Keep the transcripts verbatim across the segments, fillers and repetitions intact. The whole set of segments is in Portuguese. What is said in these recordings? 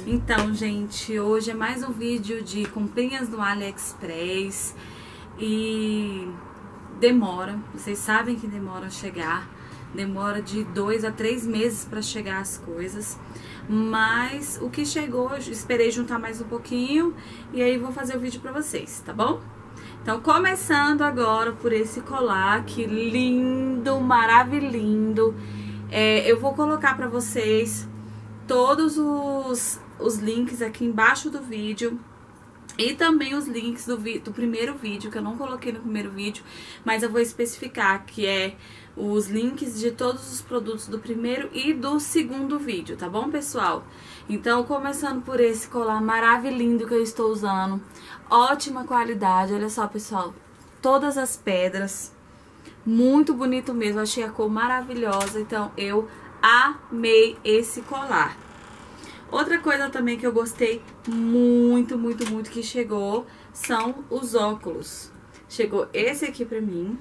Então, gente, hoje é mais um vídeo de comprinhas no AliExpress e demora, vocês sabem que demora a chegar, demora de dois a três meses para chegar as coisas, mas o que chegou, eu esperei juntar mais um pouquinho e aí vou fazer o vídeo para vocês, tá bom? Então, começando agora por esse colar, que lindo, maravilhoso. É, eu vou colocar para vocês todos os, os links aqui embaixo do vídeo e também os links do, do primeiro vídeo, que eu não coloquei no primeiro vídeo, mas eu vou especificar que é os links de todos os produtos do primeiro e do segundo vídeo, tá bom, pessoal? Então, começando por esse colar maravilhoso que eu estou usando, ótima qualidade, olha só, pessoal, todas as pedras, muito bonito mesmo, achei a cor maravilhosa, então eu amei esse colar. Outra coisa também que eu gostei muito, muito, muito que chegou são os óculos. Chegou esse aqui pra mim,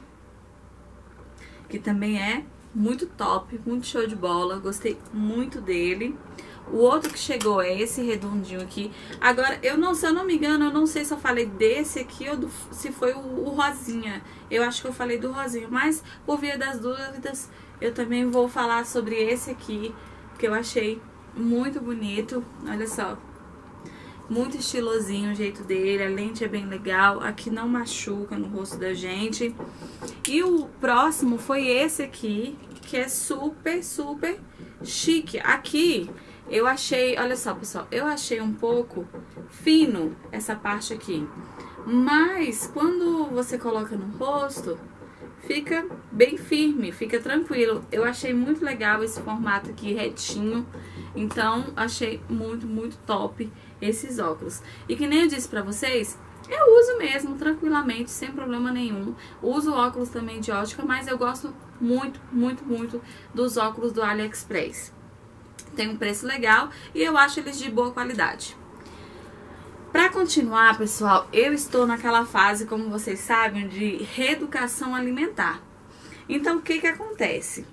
que também é muito top, muito show de bola, gostei muito dele. O outro que chegou é esse redondinho aqui. Agora, eu não, se eu não me engano, eu não sei se eu falei desse aqui ou do, se foi o, o rosinha. Eu acho que eu falei do rosinha, mas por via das dúvidas, eu também vou falar sobre esse aqui, que eu achei muito bonito. Olha só, muito estilosinho o jeito dele, a lente é bem legal, aqui não machuca no rosto da gente. E o próximo foi esse aqui, que é super, super chique. Aqui eu achei, olha só, pessoal, eu achei um pouco fino essa parte aqui, mas quando você coloca no rosto, fica bem firme, fica tranquilo. Eu achei muito legal esse formato aqui retinho, então achei muito, muito top esses óculos. E que nem eu disse pra vocês, eu uso mesmo tranquilamente, sem problema nenhum. Uso óculos também de ótica, mas eu gosto muito, muito, muito dos óculos do AliExpress. Tem um preço legal e eu acho eles de boa qualidade. Pra continuar, pessoal, eu estou naquela fase, como vocês sabem, de reeducação alimentar. Então, o que que acontece?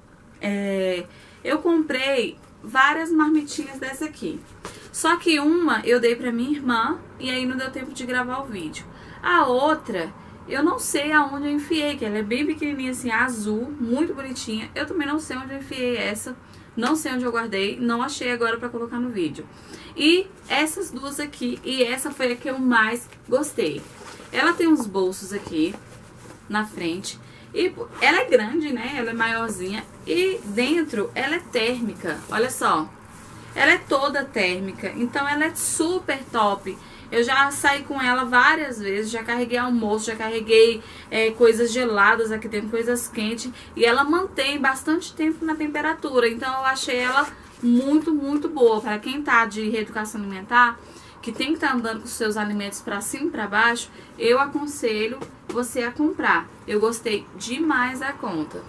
É, eu comprei várias marmitinhas dessa aqui. Só que uma eu dei pra minha irmã e aí não deu tempo de gravar o vídeo. A outra, eu não sei aonde eu enfiei, que ela é bem pequenininha assim, azul, muito bonitinha. Eu também não sei onde eu enfiei essa. Não sei onde eu guardei, não achei agora pra colocar no vídeo. E essas duas aqui, e essa foi a que eu mais gostei. Ela tem uns bolsos aqui na frente, e ela é grande, né? Ela é maiorzinha, e dentro ela é térmica, olha só. Ela é toda térmica, então ela é super top. Eu já saí com ela várias vezes, já carreguei almoço, já carreguei é, coisas geladas aqui dentro, coisas quentes. E ela mantém bastante tempo na temperatura, então eu achei ela muito, muito boa. Para quem tá de reeducação alimentar, que tem que estar andando com os seus alimentos para cima e para baixo, eu aconselho você a comprar. Eu gostei demais da conta.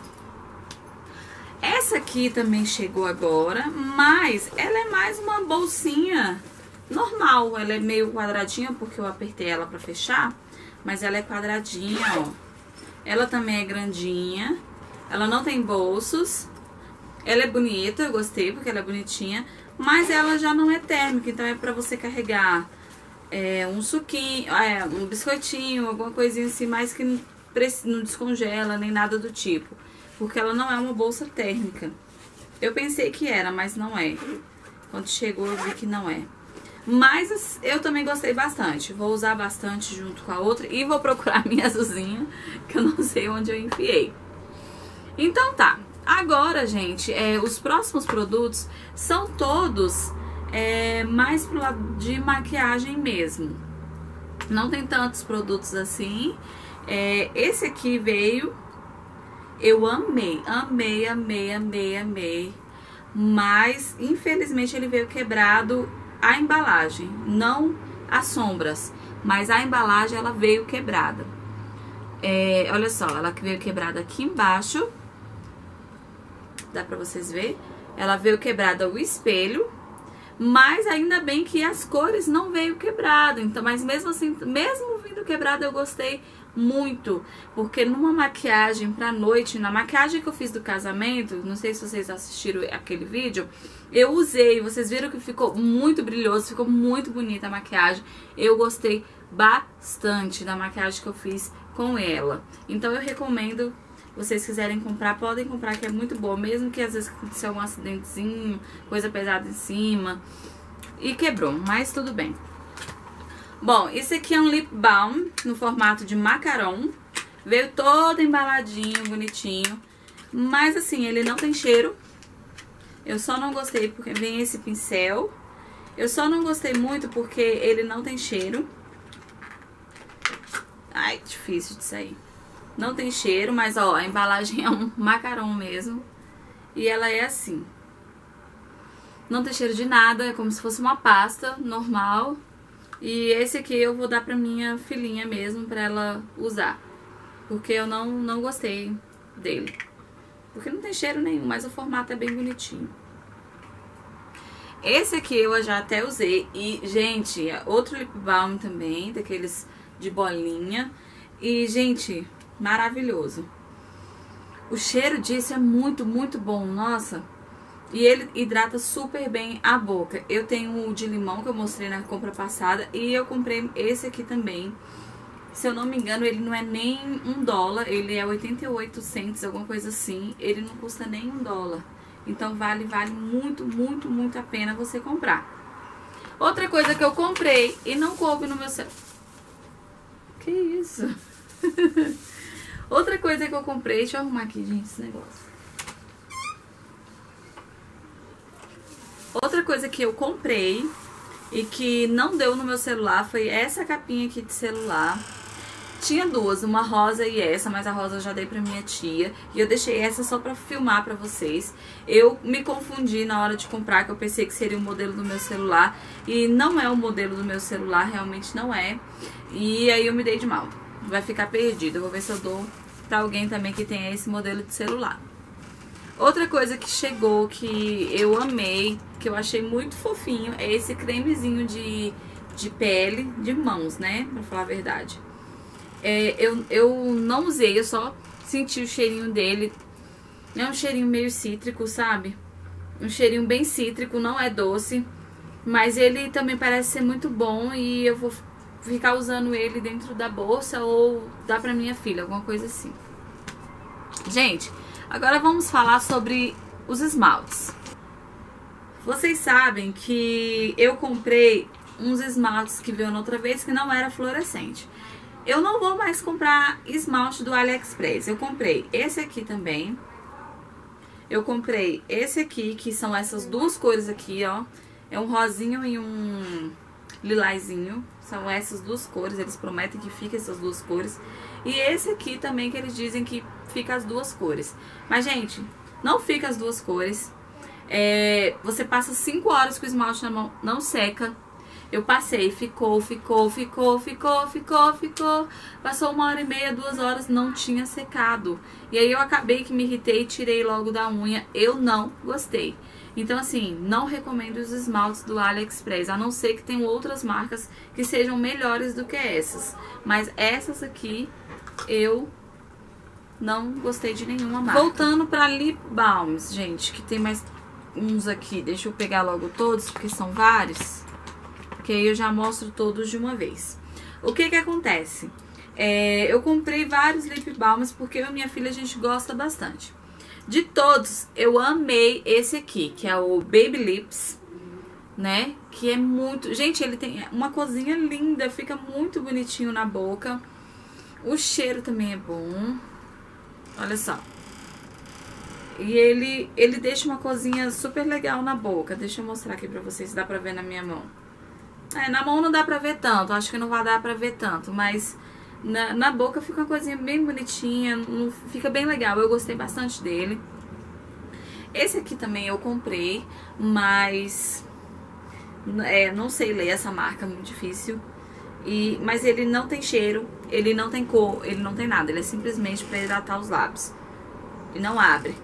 Essa aqui também chegou agora, mas ela é mais uma bolsinha normal, ela é meio quadradinha porque eu apertei ela pra fechar, mas ela é quadradinha, ó. Ela também é grandinha, ela não tem bolsos, ela é bonita, eu gostei porque ela é bonitinha, mas ela já não é térmica, então é pra você carregar é, um suquinho, é, um biscoitinho, alguma coisinha assim, mais que não, não descongela nem nada do tipo, porque ela não é uma bolsa térmica. Eu pensei que era, mas não é. Quando chegou eu vi que não é. Mas eu também gostei bastante. Vou usar bastante junto com a outra. E vou procurar minha azulzinha, que eu não sei onde eu enfiei. Então tá. Agora, gente, é, os próximos produtos são todos é, mais pro lado de maquiagem mesmo. Não tem tantos produtos assim. É, esse aqui veio. Eu amei, amei, amei, amei, amei. Mas, infelizmente, ele veio quebrado. A embalagem, não as sombras, mas a embalagem ela veio quebrada. É, olha só, ela veio quebrada aqui embaixo. Dá pra vocês verem? Ela veio quebrada o espelho, mas ainda bem que as cores não veio quebrado. Então, mas mesmo assim, mesmo vindo quebrado, eu gostei muito, porque numa maquiagem pra noite, na maquiagem que eu fiz do casamento, não sei se vocês assistiram aquele vídeo, eu usei, vocês viram que ficou muito brilhoso, ficou muito bonita a maquiagem. Eu gostei bastante da maquiagem que eu fiz com ela. Então eu recomendo, vocês quiserem comprar, podem comprar, que é muito boa, mesmo que às vezes aconteceu algum acidentezinho, coisa pesada em cima e quebrou, mas tudo bem. Bom, esse aqui é um lip balm no formato de macaron. Veio todo embaladinho, bonitinho. Mas assim, ele não tem cheiro. Eu só não gostei porque vem esse pincel. Eu só não gostei muito porque ele não tem cheiro. Ai, difícil de sair. Não tem cheiro, mas ó, a embalagem é um macaron mesmo. E ela é assim. Não tem cheiro de nada, é como se fosse uma pasta normal. E esse aqui eu vou dar pra minha filhinha mesmo, pra ela usar. Porque eu não, não gostei dele. Porque não tem cheiro nenhum, mas o formato é bem bonitinho. Esse aqui eu já até usei. E, gente, é outro lip balm também, daqueles de bolinha. E, gente, maravilhoso. O cheiro disso é muito, muito bom, nossa. E ele hidrata super bem a boca. Eu tenho o de limão que eu mostrei na compra passada. E eu comprei esse aqui também. Se eu não me engano, ele não é nem um dólar. Ele é oitenta e oito centos, alguma coisa assim. Ele não custa nem um dólar. Então vale, vale muito, muito, muito a pena você comprar. Outra coisa que eu comprei e não coube no meu celular. Que isso? Outra coisa que eu comprei... Deixa eu arrumar aqui, gente, esse negócio. Outra coisa que eu comprei e que não deu no meu celular foi essa capinha aqui de celular. Tinha duas, uma rosa e essa, mas a rosa eu já dei pra minha tia. E eu deixei essa só pra filmar pra vocês. Eu me confundi na hora de comprar, que eu pensei que seria o modelo do meu celular. E não é o modelo do meu celular, realmente não é. E aí eu me dei de mal. Vai ficar perdido. Eu vou ver se eu dou pra alguém também que tenha esse modelo de celular. Outra coisa que chegou, que eu amei, que eu achei muito fofinho, é esse cremezinho de, de pele, de mãos, né? Pra falar a verdade. É, eu, eu não usei, eu só senti o cheirinho dele. É um cheirinho meio cítrico, sabe? Um cheirinho bem cítrico, não é doce. Mas ele também parece ser muito bom e eu vou ficar usando ele dentro da bolsa ou dar pra minha filha, alguma coisa assim. Gente... Agora vamos falar sobre os esmaltes. Vocês sabem que eu comprei uns esmaltes que veio na outra vez que não era fluorescente. Eu não vou mais comprar esmalte do AliExpress. Eu comprei esse aqui também. Eu comprei esse aqui, que são essas duas cores aqui, ó. É um rosinho e um lilazinho. São essas duas cores, eles prometem que fica essas duas cores. E esse aqui também, que eles dizem que fica as duas cores. Mas, gente, não fica as duas cores. É, você passa cinco horas com o esmalte na mão, não seca. Eu passei, ficou, ficou, ficou, ficou, ficou, ficou. Passou uma hora e meia, duas horas, não tinha secado. E aí eu acabei que me irritei e tirei logo da unha. Eu não gostei. Então, assim, não recomendo os esmaltes do AliExpress, a não ser que tenham outras marcas que sejam melhores do que essas. Mas essas aqui, eu não gostei de nenhuma marca. Voltando para lip balms, gente, que tem mais uns aqui. Deixa eu pegar logo todos, porque são vários. Que aí eu já mostro todos de uma vez. O que que acontece? É, eu comprei vários lip balms porque eu e minha filha a gente gosta bastante. De todos, eu amei esse aqui, que é o Baby Lips, né? Que é muito... Gente, ele tem uma cozinha linda, fica muito bonitinho na boca. O cheiro também é bom. Olha só. E ele, ele deixa uma cozinha super legal na boca. Deixa eu mostrar aqui pra vocês, se dá pra ver na minha mão. É, na mão não dá pra ver tanto, acho que não vai dar pra ver tanto, mas... Na, na boca fica uma coisinha bem bonitinha, fica bem legal, eu gostei bastante dele. Esse aqui também eu comprei, mas é, não sei ler essa marca, muito difícil. E, mas ele não tem cheiro, ele não tem cor, ele não tem nada, ele é simplesmente pra hidratar os lábios. E não abre.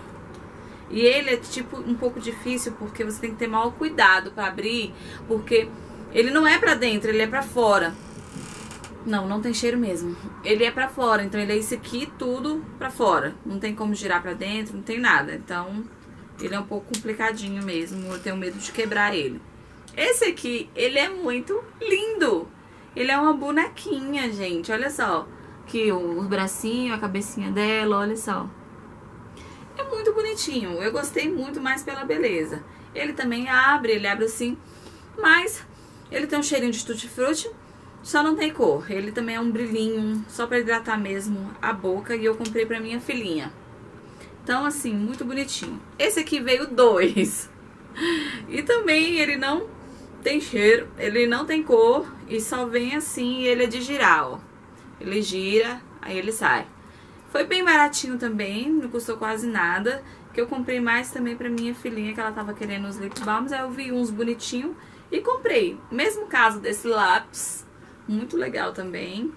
E ele é tipo um pouco difícil porque você tem que ter maior cuidado pra abrir, porque ele não é pra dentro, ele é pra fora. Não, não tem cheiro mesmo. Ele é pra fora, então ele é esse aqui tudo pra fora. Não tem como girar pra dentro, não tem nada. Então, ele é um pouco complicadinho mesmo. Eu tenho medo de quebrar ele. Esse aqui, ele é muito lindo. Ele é uma bonequinha, gente. Olha só. Aqui os bracinhos, a cabecinha dela, olha só. É muito bonitinho. Eu gostei muito mais pela beleza. Ele também abre, ele abre assim. Mas ele tem um cheirinho de tutti-frutti. Só não tem cor. Ele também é um brilhinho, só pra hidratar mesmo a boca. E eu comprei pra minha filhinha. Então, assim, muito bonitinho. Esse aqui veio dois. E também ele não tem cheiro, ele não tem cor. E só vem assim, ele é de girar, ó. Ele gira, aí ele sai. Foi bem baratinho também, não custou quase nada. Que eu comprei mais também pra minha filhinha, que ela tava querendo os lip balms. Aí eu vi uns bonitinhos e comprei. Mesmo caso desse lápis, muito legal também.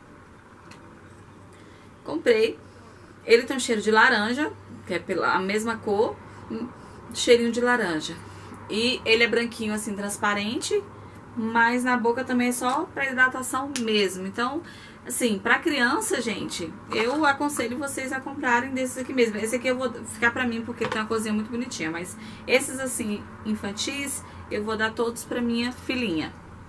Comprei. Ele tem um cheiro de laranja, que é pela a mesma cor, um cheirinho de laranja. E ele é branquinho assim, transparente, mas na boca também é só pra hidratação mesmo. Então, assim, pra criança, gente, eu aconselho vocês a comprarem desses aqui mesmo. Esse aqui eu vou ficar pra mim porque tem uma coisinha muito bonitinha, mas esses assim, infantis, eu vou dar todos pra minha filhinha.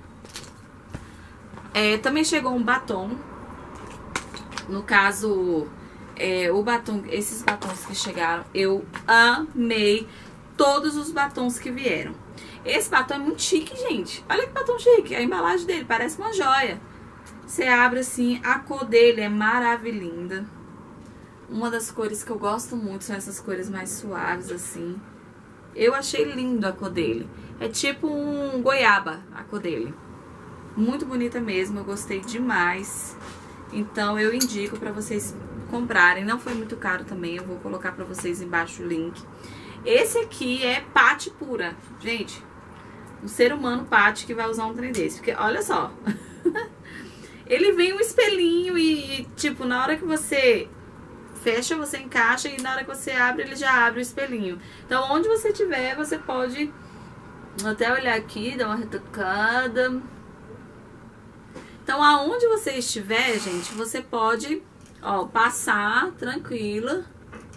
É, também chegou um batom. No caso, é, o batom, esses batons que chegaram, eu amei todos os batons que vieram. Esse batom é muito chique, gente. Olha que batom chique. A embalagem dele parece uma joia. Você abre assim, a cor dele é maravilhosa. Uma das cores que eu gosto muito são essas cores mais suaves, assim. Eu achei lindo a cor dele. É tipo um goiaba, a cor dele. Muito bonita mesmo, eu gostei demais. Então eu indico pra vocês comprarem. Não foi muito caro também, eu vou colocar pra vocês embaixo o link. Esse aqui é pate pura. Gente, um ser humano pate que vai usar um trem desse. Porque olha só. Ele vem um espelhinho e, tipo, na hora que você fecha, você encaixa. E na hora que você abre, ele já abre o espelhinho. Então, onde você tiver, você pode até olhar aqui, dar uma retocada. Então, aonde você estiver, gente, você pode, ó, passar tranquila.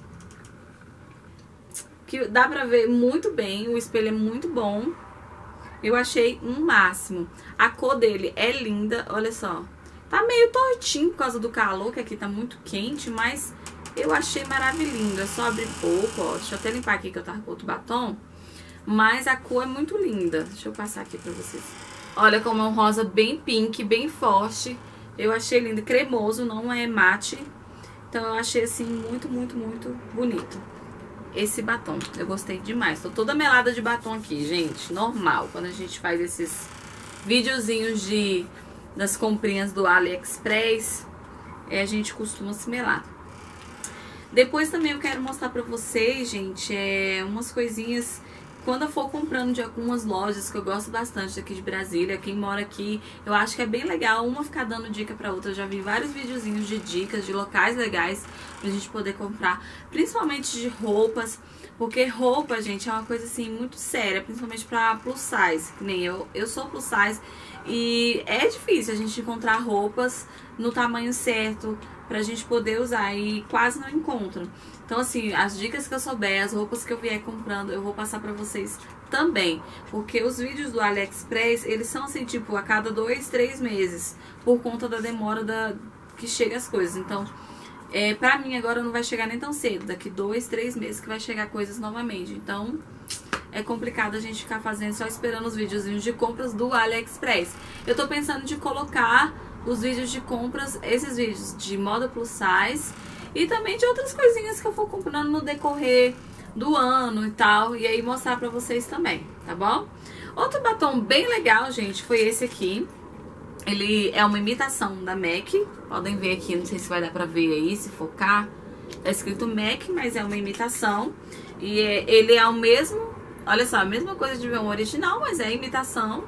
Que dá pra ver muito bem, o espelho é muito bom. Eu achei um máximo. A cor dele é linda, olha só. Tá meio tortinho por causa do calor, que aqui tá muito quente, mas eu achei maravilhoso. É só abrir pouco, ó. Deixa eu até limpar aqui que eu tava com outro batom. Mas a cor é muito linda. Deixa eu passar aqui pra vocês. Olha como é um rosa bem pink, bem forte. Eu achei lindo, cremoso, não é mate. Então eu achei assim muito, muito, muito bonito esse batom. Eu gostei demais. Tô toda melada de batom aqui, gente. Normal, quando a gente faz esses videozinhos de, das comprinhas do AliExpress, é, a gente costuma se melar. Depois também eu quero mostrar pra vocês, gente, é, umas coisinhas. Quando eu for comprando de algumas lojas que eu gosto bastante aqui de Brasília, quem mora aqui, eu acho que é bem legal uma ficar dando dica pra outra. Eu já vi vários videozinhos de dicas de locais legais pra gente poder comprar, principalmente de roupas, porque roupa, gente, é uma coisa assim muito séria, principalmente pra plus size, que nem eu, eu sou plus size e é difícil a gente encontrar roupas no tamanho certo pra gente poder usar e quase não encontro. Então, assim, as dicas que eu souber, as roupas que eu vier comprando, eu vou passar pra vocês também. Porque os vídeos do AliExpress, eles são assim, tipo, a cada dois, três meses. Por conta da demora da, que chega as coisas. Então, é, pra mim agora não vai chegar nem tão cedo. Daqui dois, três meses que vai chegar coisas novamente. Então, é complicado a gente ficar fazendo, só esperando os videozinhos de compras do AliExpress. Eu tô pensando de colocar os vídeos de compras, esses vídeos de moda plus size e também de outras coisinhas que eu for comprando no decorrer do ano e tal, e aí mostrar pra vocês também, tá bom? Outro batom bem legal, gente, foi esse aqui. Ele é uma imitação da MAC, podem ver aqui, não sei se vai dar pra ver aí, se focar. Tá escrito MAC, mas é uma imitação. E é, ele é o mesmo, olha só, a mesma coisa de ver um original, mas é imitação.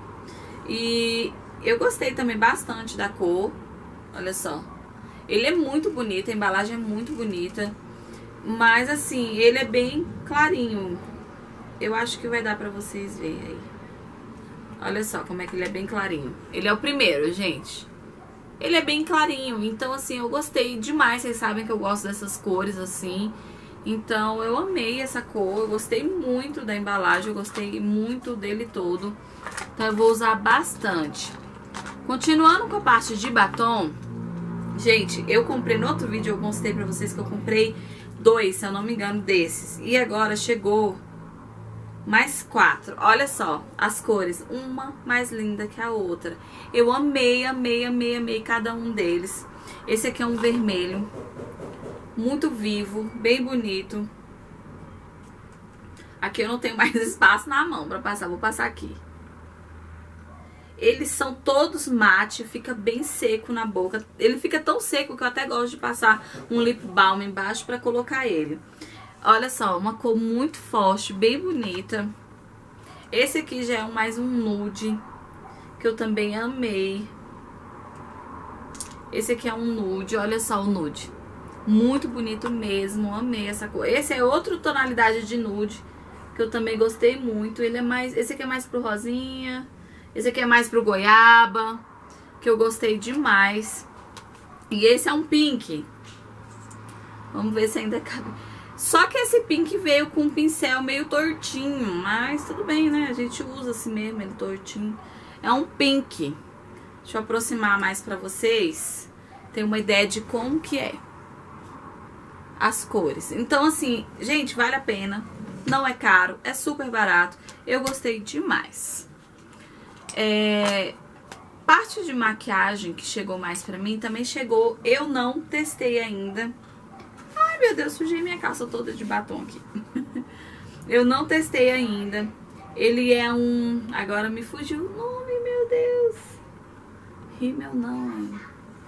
E eu gostei também bastante da cor, olha só. Ele é muito bonito, a embalagem é muito bonita. Mas assim, ele é bem clarinho. Eu acho que vai dar pra vocês verem aí. Olha só como é que ele é bem clarinho. Ele é o primeiro, gente. ele é bem clarinho. Então, assim, eu gostei demais. Vocês sabem que eu gosto dessas cores, assim. Então, eu amei essa cor. Eu gostei muito da embalagem. Eu gostei muito dele todo. Então, eu vou usar bastante. Continuando com a parte de batom. Gente, eu comprei no outro vídeo. Eu mostrei pra vocês que eu comprei dois, se eu não me engano, desses. E agora chegou mais quatro. Olha só as cores, uma mais linda que a outra. Eu amei, amei, amei, amei cada um deles. Esse aqui é um vermelho muito vivo, bem bonito. Aqui eu não tenho mais espaço na mão pra passar, vou passar aqui. Eles são todos mate, fica bem seco na boca. Ele fica tão seco que eu até gosto de passar um lip balm embaixo pra colocar ele. Olha só, uma cor muito forte, bem bonita. Esse aqui já é mais um nude, que eu também amei. Esse aqui é um nude, olha só o nude. Muito bonito mesmo, amei essa cor. Esse é outra tonalidade de nude, que eu também gostei muito. Ele é mais, esse aqui é mais pro rosinha. Esse aqui é mais pro goiaba, que eu gostei demais. E esse é um pink. Vamos ver se ainda cabe. Só que esse pink veio com um pincel meio tortinho, mas tudo bem, né? A gente usa assim mesmo, ele tortinho. É um pink. Deixa eu aproximar mais pra vocês. Tem uma ideia de como que é as cores. Então, assim, gente, vale a pena. Não é caro, é super barato. Eu gostei demais. É... Parte de maquiagem que chegou mais pra mim também chegou. Eu não testei ainda. Ai, meu Deus, sujei minha calça toda de batom aqui. Eu não testei ainda. Ele é um... Agora me fugiu o nome, meu Deus. Rímel não, é.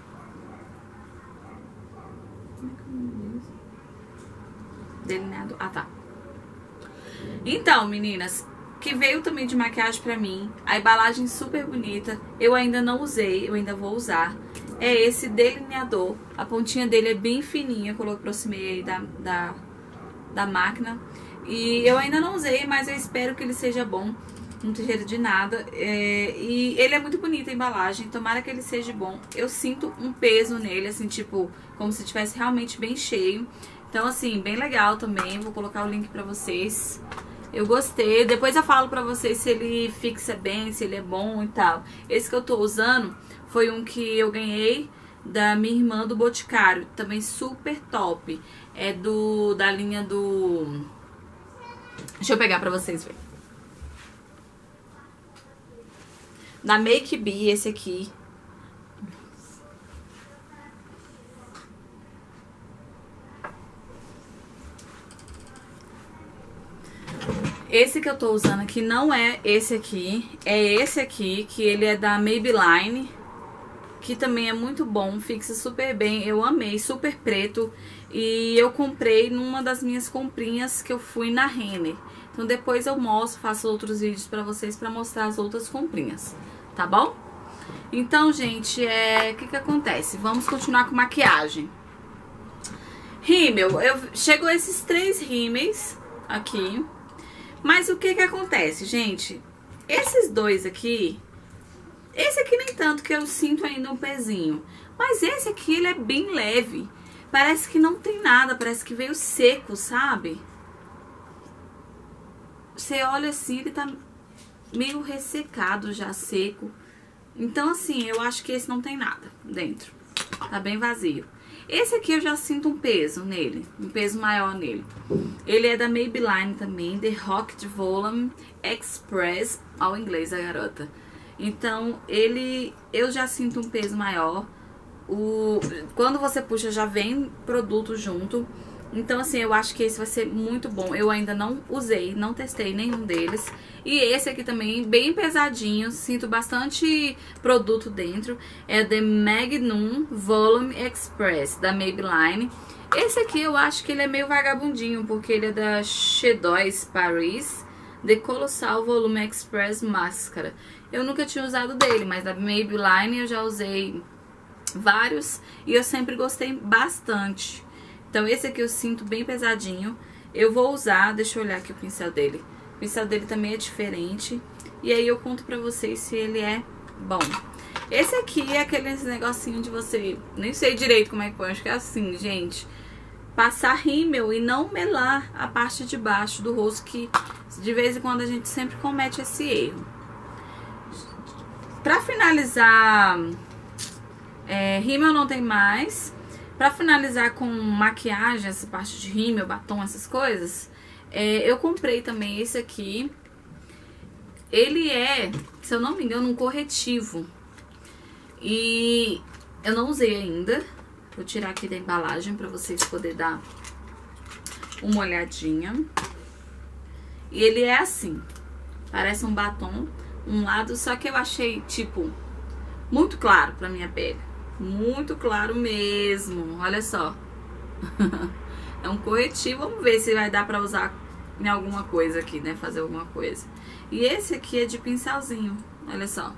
Como é que é o nome disso? Delineado. Ah, tá. Então, meninas, que veio também de maquiagem pra mim. A embalagem super bonita. Eu ainda não usei, eu ainda vou usar. É esse delineador. A pontinha dele é bem fininha. Eu aproximei aí da, da, da máquina. E eu ainda não usei, mas eu espero que ele seja bom. Não tem cheiro de nada. É, e ele é muito bonito a embalagem. Tomara que ele seja bom. Eu sinto um peso nele, assim, tipo, como se estivesse realmente bem cheio. Então, assim, bem legal também. Vou colocar o link pra vocês. Eu gostei. Depois eu falo pra vocês se ele fixa bem, se ele é bom e tal. Esse que eu tô usando foi um que eu ganhei da minha irmã do Boticário. Também super top. É do da linha do... Deixa eu pegar pra vocês verem. Da Make Be, esse aqui. Esse que eu tô usando aqui não é esse aqui. É esse aqui, que ele é da Maybelline. Que também é muito bom, fixa super bem. Eu amei, super preto. E eu comprei numa das minhas comprinhas que eu fui na Renner. Então depois eu mostro, faço outros vídeos pra vocês pra mostrar as outras comprinhas, tá bom? Então, gente, é... o que que acontece? Vamos continuar com maquiagem. Rímel, eu... chegou esses três rímels aqui. Mas o que que acontece, gente? Esses dois aqui... Esse aqui nem tanto, que eu sinto ainda um pezinho. Mas esse aqui, ele é bem leve. Parece que não tem nada, parece que veio seco, sabe? Você olha assim, ele tá meio ressecado já, seco. Então, assim, eu acho que esse não tem nada dentro. Tá bem vazio. Esse aqui eu já sinto um peso nele, um peso maior nele. Ele é da Maybelline também, The Rocket Volume Express. Ao inglês, a garota. Então, ele, eu já sinto um peso maior. O, quando você puxa, já vem produto junto. Então, assim, eu acho que esse vai ser muito bom. Eu ainda não usei, não testei nenhum deles. E esse aqui também, bem pesadinho. Sinto bastante produto dentro. É The Magnum Volume Express, da Maybelline. Esse aqui eu acho que ele é meio vagabundinho, porque ele é da Shadows Paris. The Colossal Volume Express Máscara. Eu nunca tinha usado dele, mas da Maybelline eu já usei vários. E eu sempre gostei bastante. Então esse aqui eu sinto bem pesadinho. Eu vou usar, deixa eu olhar aqui o pincel dele. O pincel dele também é diferente. E aí eu conto pra vocês se ele é bom. Esse aqui é aquele negocinho de você... Nem sei direito como é que põe, acho que é assim, gente. Passar rímel e não melar a parte de baixo do rosto, que de vez em quando a gente sempre comete esse erro. Pra finalizar, é, rímel não tem mais. Pra finalizar com maquiagem, essa parte de rímel, batom, essas coisas, é, eu comprei também esse aqui. Ele é, se eu não me engano, um corretivo. E eu não usei ainda. Vou tirar aqui da embalagem pra vocês poderem dar uma olhadinha. E ele é assim. Parece um batom, um lado, só que eu achei, tipo, muito claro pra minha pele. Muito claro mesmo. Olha só. É um corretivo. Vamos ver se vai dar pra usar em alguma coisa aqui, né? Fazer alguma coisa. E esse aqui é de pincelzinho. Olha só.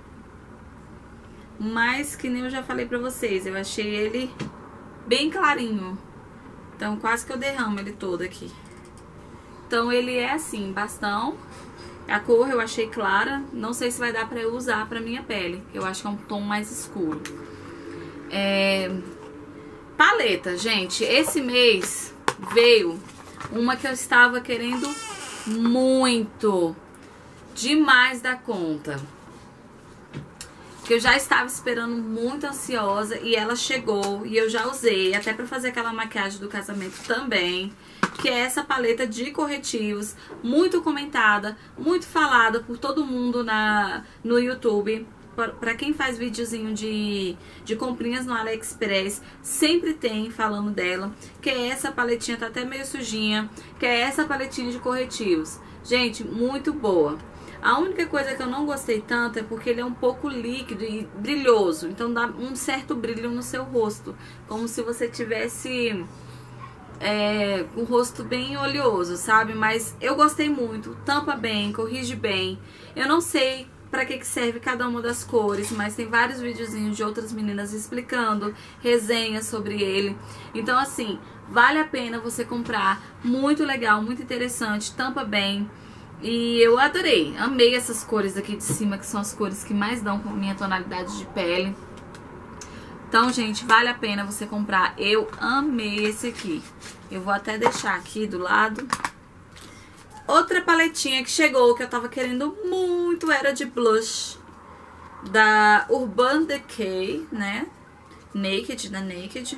Mas que nem eu já falei pra vocês, eu achei ele bem clarinho. Então quase que eu derramo ele todo aqui. Então ele é assim, bastão. A cor eu achei clara. Não sei se vai dar pra eu usar pra minha pele. Eu acho que é um tom mais escuro. É... Paleta, gente. Esse mês veio uma que eu estava querendo muito. Demais da conta. Que eu já estava esperando, muito ansiosa, e ela chegou e eu já usei, até pra fazer aquela maquiagem do casamento também, que é essa paleta de corretivos, muito comentada, muito falada por todo mundo na, no YouTube. Pra quem faz videozinho de, de comprinhas no AliExpress, sempre tem falando dela, que é essa paletinha, tá até meio sujinha, que é essa paletinha de corretivos. Gente, muito boa. A única coisa que eu não gostei tanto é porque ele é um pouco líquido e brilhoso. Então dá um certo brilho no seu rosto. Como se você tivesse é, um rosto bem oleoso, sabe? Mas eu gostei muito. Tampa bem, corrige bem. Eu não sei pra que que serve cada uma das cores, mas tem vários videozinhos de outras meninas explicando, resenhas sobre ele. Então assim, vale a pena você comprar. Muito legal, muito interessante, tampa bem. E eu adorei, amei essas cores aqui de cima, que são as cores que mais dão com a minha tonalidade de pele. Então, gente, vale a pena você comprar. Eu amei esse aqui. Eu vou até deixar aqui do lado. Outra paletinha que chegou, que eu tava querendo muito, era de blush. Da Urban Decay, né? Naked, da Naked.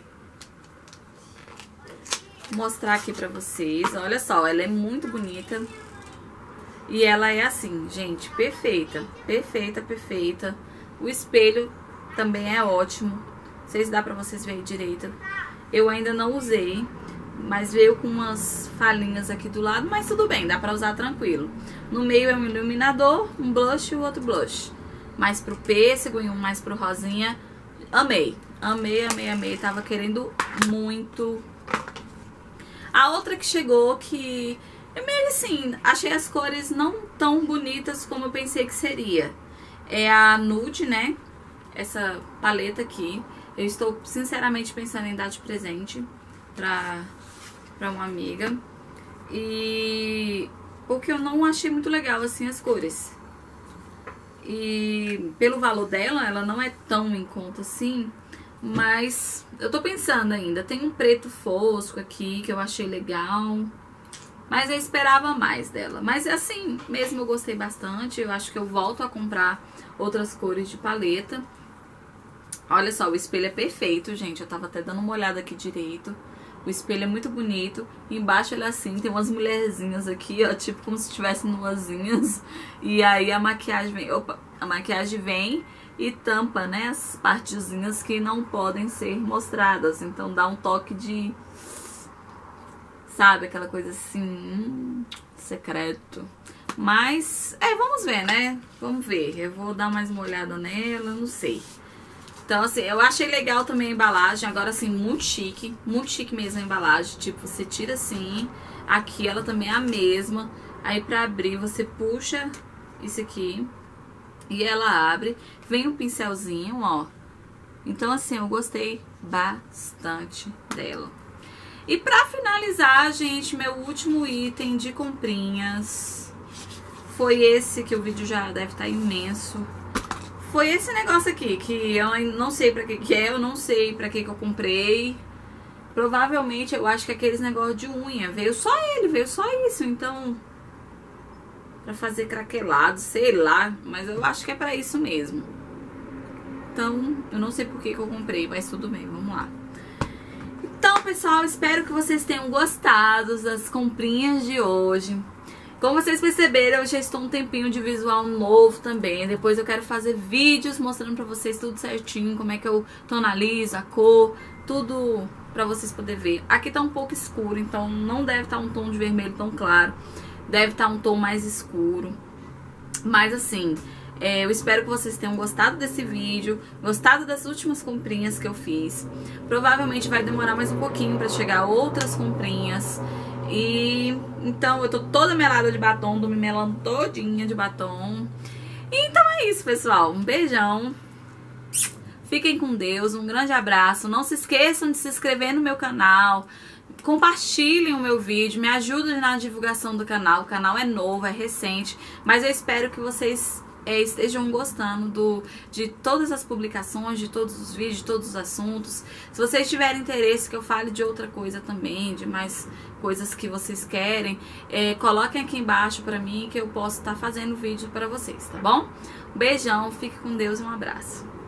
Vou mostrar aqui pra vocês. Olha só, ela é muito bonita. E ela é assim, gente, perfeita, perfeita, perfeita. O espelho também é ótimo. Não sei se dá pra vocês verem direito. Eu ainda não usei, mas veio com umas falhinhas aqui do lado, mas tudo bem, dá pra usar tranquilo. No meio é um iluminador, um blush e o outro blush. Mais pro pêssego e um mais pro rosinha. Amei, amei, amei, amei. Tava querendo muito. A outra que chegou que... é meio assim, achei as cores não tão bonitas como eu pensei que seria. É a Nude, né? Essa paleta aqui. Eu estou sinceramente pensando em dar de presente pra, pra uma amiga. E... porque eu não achei muito legal assim as cores. E pelo valor dela, ela não é tão em conta assim. Mas eu tô pensando ainda. Tem um preto fosco aqui que eu achei legal. Mas eu esperava mais dela. Mas assim, mesmo eu gostei bastante. Eu acho que eu volto a comprar outras cores de paleta. Olha só, o espelho é perfeito, gente. Eu tava até dando uma olhada aqui direito. O espelho é muito bonito. Embaixo ele é assim, tem umas mulherzinhas aqui, ó. Tipo como se tivesse nuazinhas. E aí a maquiagem vem... Opa! A maquiagem vem e tampa, né? As partezinhas que não podem ser mostradas. Então dá um toque de... sabe, aquela coisa assim, hum, secreto. Mas, é, vamos ver, né? Vamos ver. Eu vou dar mais uma olhada nela, não sei. Então, assim, eu achei legal também a embalagem. Agora, assim, muito chique. Muito chique mesmo a embalagem. Tipo, você tira assim. Aqui ela também é a mesma. Aí, pra abrir, você puxa isso aqui. E ela abre. Vem um pincelzinho, ó. Então, assim, eu gostei bastante dela. E pra finalizar, gente, meu último item de comprinhas foi esse, que o vídeo já deve estar imenso. foi esse negócio aqui, que eu não sei pra que que é, eu não sei pra que que eu comprei. Provavelmente eu acho que aqueles negócios de unha, veio só ele, veio só isso, então... Pra fazer craquelado, sei lá, mas eu acho que é pra isso mesmo. Então, eu não sei por que que eu comprei, mas tudo bem, vamos lá. Então, pessoal, espero que vocês tenham gostado das comprinhas de hoje. Como vocês perceberam, eu já estou um tempinho de visual novo também. Depois eu quero fazer vídeos mostrando pra vocês tudo certinho, como é que eu tonalizo, a cor, tudo pra vocês poderem ver. Aqui tá um pouco escuro, então não deve estar um tom de vermelho tão claro. Deve estar um tom mais escuro. Mas assim, é, eu espero que vocês tenham gostado desse vídeo, gostado das últimas comprinhas que eu fiz. Provavelmente vai demorar mais um pouquinho pra chegar outras comprinhas. E então eu tô toda melada de batom, tô me melando todinha de batom. Então é isso, pessoal. Um beijão. Fiquem com Deus, um grande abraço. Não se esqueçam de se inscrever no meu canal. Compartilhem o meu vídeo, me ajudem na divulgação do canal. O canal é novo, é recente, mas eu espero que vocês é, estejam gostando do, de todas as publicações, de todos os vídeos, de todos os assuntos. Se vocês tiverem interesse que eu fale de outra coisa também, de mais coisas que vocês querem, é, coloquem aqui embaixo pra mim que eu posso estar fazendo vídeo pra vocês, tá bom? Um beijão, fique com Deus e um abraço.